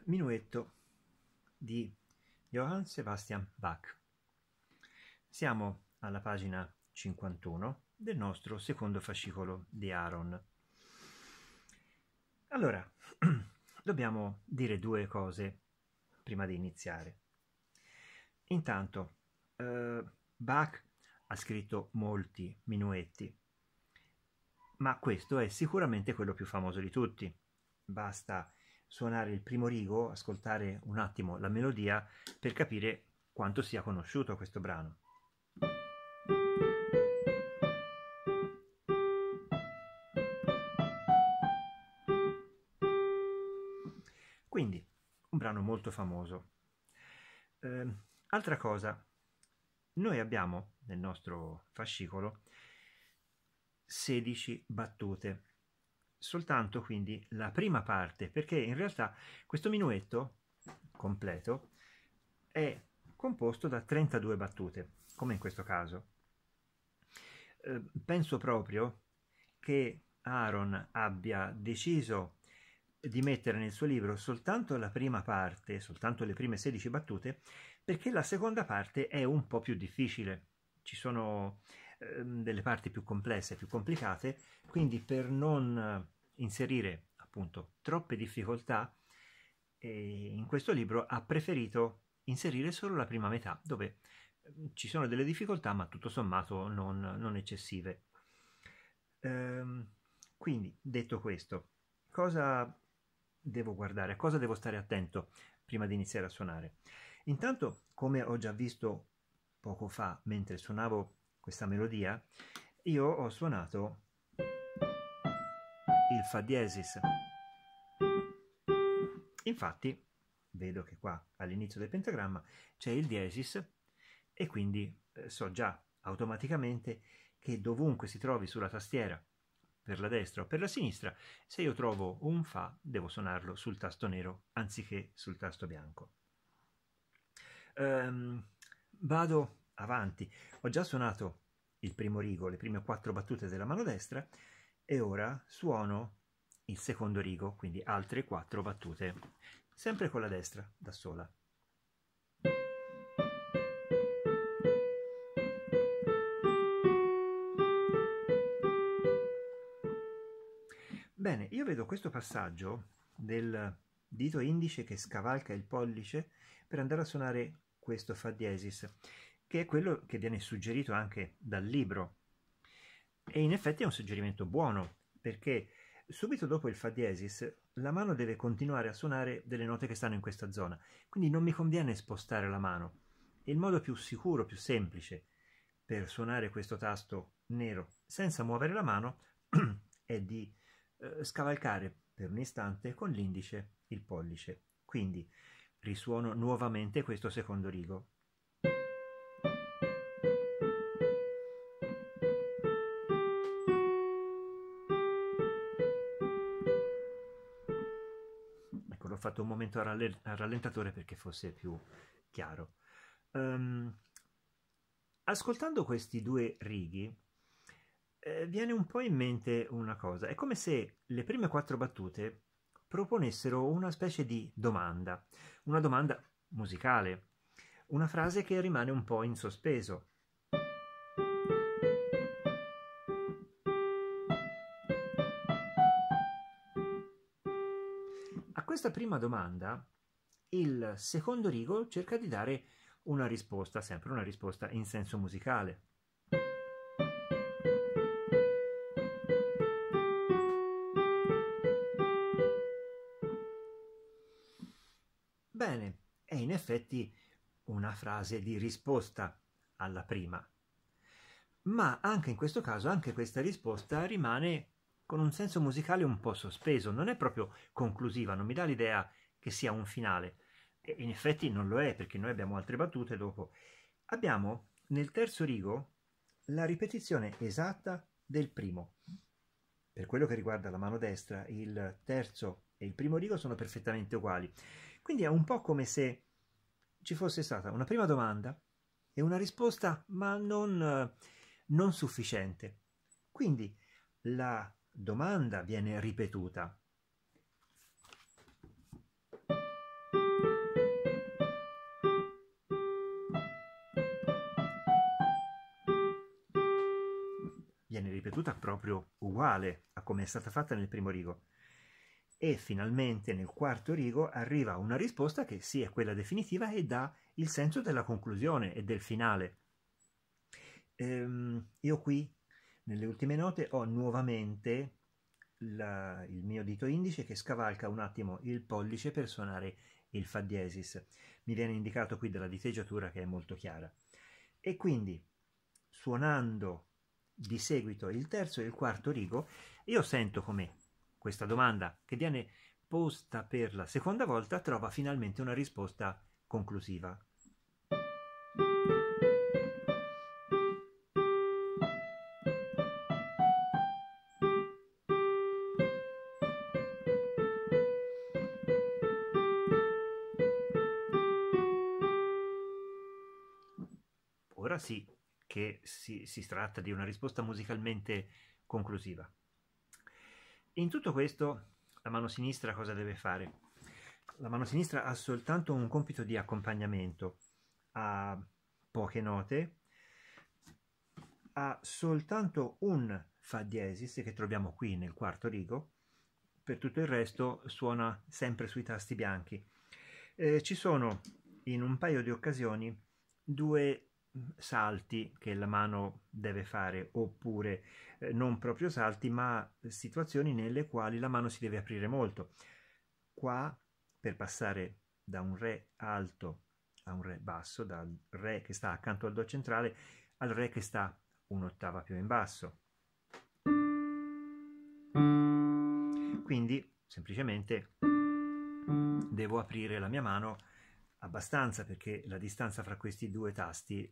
Minuetto di Johann Sebastian Bach. Siamo alla pagina 51 del nostro secondo fascicolo di Aaron. Allora, dobbiamo dire due cose prima di iniziare. Intanto, Bach ha scritto molti minuetti, ma questo è sicuramente quello più famoso di tutti. Basta suonare il primo rigo, ascoltare un attimo la melodia per capire quanto sia conosciuto questo brano. Quindi, un brano molto famoso. Altra cosa, noi abbiamo nel nostro fascicolo 16 battute, soltanto quindi la prima parte, perché in realtà questo minuetto completo è composto da 32 battute, come in questo caso. Penso proprio che Aaron abbia deciso di mettere nel suo libro soltanto la prima parte, soltanto le prime 16 battute, perché la seconda parte è un po' più difficile. Ci sono delle parti più complesse, più complicate, quindi per non inserire appunto troppe difficoltà, in questo libro ha preferito inserire solo la prima metà, dove ci sono delle difficoltà, ma tutto sommato non eccessive. Quindi, detto questo, cosa devo guardare, a cosa devo stare attento prima di iniziare a suonare? Intanto, come ho già visto poco fa mentre suonavo questa melodia, io ho suonato il Fa diesis. Infatti, vedo che qua all'inizio del pentagramma c'è il diesis e quindi so già automaticamente che dovunque si trovi sulla tastiera, per la destra o per la sinistra, se io trovo un Fa devo suonarlo sul tasto nero anziché sul tasto bianco. Vado avanti. Ho già suonato il primo rigo, le prime 4 battute della mano destra, e ora suono il secondo rigo, quindi altre 4 battute, sempre con la destra, da sola. Bene, io vedo questo passaggio del dito indice che scavalca il pollice per andare a suonare questo Fa diesis, che è quello che viene suggerito anche dal libro. E in effetti è un suggerimento buono, perché subito dopo il Fa diesis la mano deve continuare a suonare delle note che stanno in questa zona, quindi non mi conviene spostare la mano. Il modo più sicuro, più semplice per suonare questo tasto nero senza muovere la mano è di scavalcare per un istante con l'indice il pollice. Quindi risuono nuovamente questo secondo rigo. Ecco, l'ho fatto un momento a rallentatore perché fosse più chiaro. Ascoltando questi due righi, viene un po' in mente una cosa. È come se le prime 4 battute proponessero una specie di domanda, una domanda musicale, una frase che rimane un po' in sospeso. A questa prima domanda, il secondo rigo cerca di dare una risposta, sempre una risposta in senso musicale. Bene, è in effetti una frase di risposta alla prima, ma anche in questo caso, anche questa risposta rimane con un senso musicale un po' sospeso, non è proprio conclusiva, non mi dà l'idea che sia un finale. E in effetti non lo è, perché noi abbiamo altre battute dopo. Abbiamo nel terzo rigo la ripetizione esatta del primo. Per quello che riguarda la mano destra, il terzo e il primo rigo sono perfettamente uguali. Quindi è un po' come se ci fosse stata una prima domanda e una risposta, ma non sufficiente. Quindi la domanda viene ripetuta. ripetuta proprio uguale a come è stata fatta nel primo rigo. E finalmente nel quarto rigo arriva una risposta che sì è quella definitiva e dà il senso della conclusione e del finale. Io qui nelle ultime note ho nuovamente il mio dito indice che scavalca un attimo il pollice per suonare il fa diesis. Mi viene indicato qui dalla diteggiatura che è molto chiara. E quindi suonando di seguito il terzo e il quarto rigo, io sento come questa domanda che viene posta per la seconda volta trova finalmente una risposta conclusiva. Ora sì che si tratta di una risposta musicalmente conclusiva. In tutto questo la mano sinistra cosa deve fare? La mano sinistra ha soltanto un compito di accompagnamento, ha poche note, ha soltanto un fa diesis che troviamo qui nel quarto rigo, per tutto il resto suona sempre sui tasti bianchi. Ci sono in un paio di occasioni due salti che la mano deve fare, oppure non proprio salti, ma situazioni nelle quali la mano si deve aprire molto. Qua, per passare da un re alto a un re basso, dal re che sta accanto al do centrale al re che sta un'ottava più in basso. Quindi semplicemente devo aprire la mia mano abbastanza perché la distanza fra questi due tasti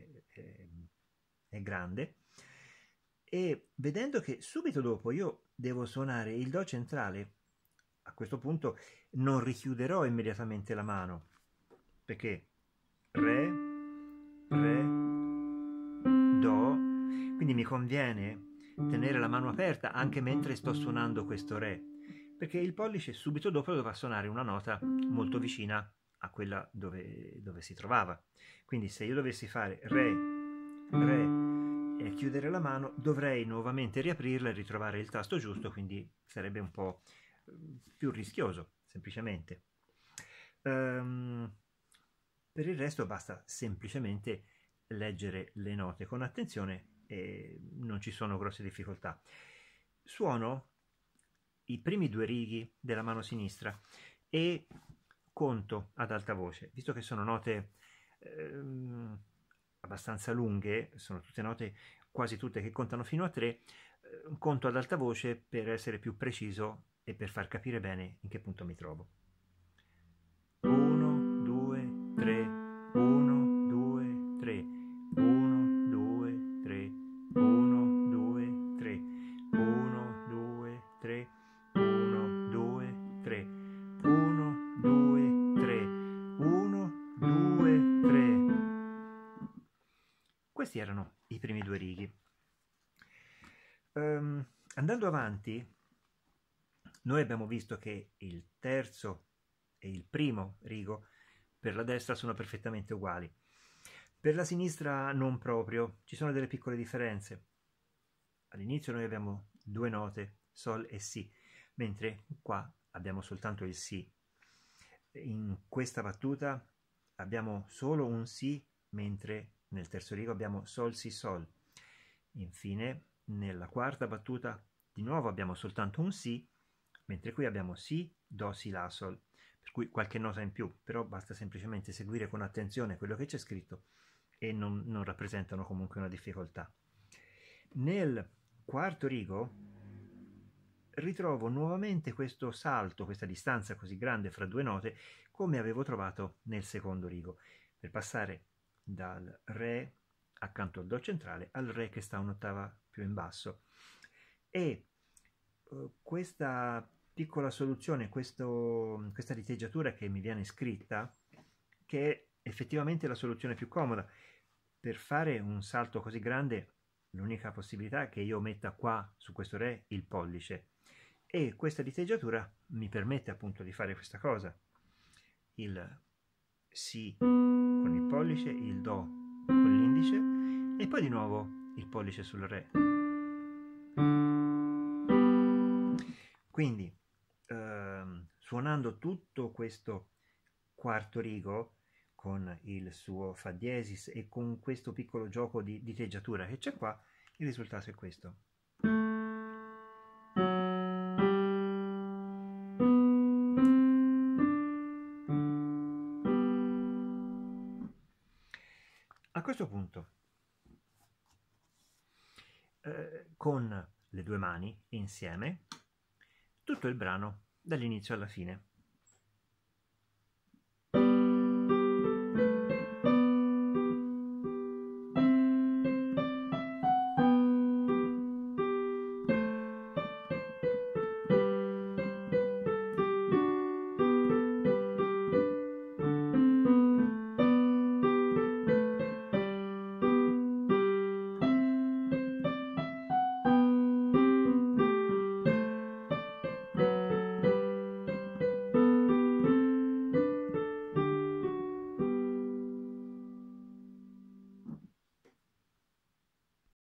è grande, e vedendo che subito dopo io devo suonare il do centrale, a questo punto non richiuderò immediatamente la mano, perché re, re, do, quindi mi conviene tenere la mano aperta anche mentre sto suonando questo re, perché il pollice subito dopo dovrà suonare una nota molto vicina a quella dove si trovava. Quindi se io dovessi fare re, re e chiudere la mano, dovrei nuovamente riaprirla e ritrovare il tasto giusto, quindi sarebbe un po' più rischioso, semplicemente. Per il resto basta semplicemente leggere le note con attenzione e non ci sono grosse difficoltà. Suono i primi due righi della mano sinistra e conto ad alta voce, visto che sono note abbastanza lunghe, sono tutte note, quasi tutte che contano fino a 3, conto ad alta voce per essere più preciso e per far capire bene in che punto mi trovo. 1, 2, 3, 1, 2, 3, 1, 2, 3, 1, 2, 3, 1, 2, 3, 1, 2, 3, 1, 2, 3, 1, 2, 3. Questi erano i primi due righi. Andando avanti, noi abbiamo visto che il terzo e il primo rigo per la destra sono perfettamente uguali. Per la sinistra non proprio, ci sono delle piccole differenze. All'inizio noi abbiamo due note, Sol e Si, mentre qua abbiamo soltanto il Si. In questa battuta abbiamo solo un Si, mentre nel terzo rigo abbiamo Sol, Si, Sol. Infine, nella quarta battuta di nuovo abbiamo soltanto un Si, mentre qui abbiamo Si, Do, Si, La, Sol, per cui qualche nota in più, però basta semplicemente seguire con attenzione quello che c'è scritto e non rappresentano comunque una difficoltà. Nel quarto rigo ritrovo nuovamente questo salto, questa distanza così grande fra due note, come avevo trovato nel secondo rigo, per passare dal Re accanto al Do centrale al Re che sta un'ottava più in basso. E questa piccola soluzione, questa diteggiatura che mi viene scritta, che è effettivamente la soluzione più comoda, per fare un salto così grande l'unica possibilità è che io metta qua su questo Re il pollice, e questa diteggiatura mi permette appunto di fare questa cosa: il Si con il pollice, il Do con l'indice e poi di nuovo il pollice sul Re. Quindi, suonando tutto questo quarto rigo con il suo fa diesis e con questo piccolo gioco di diteggiatura che c'è qua, il risultato è questo. A questo punto, con le due mani insieme, tutto il brano dall'inizio alla fine.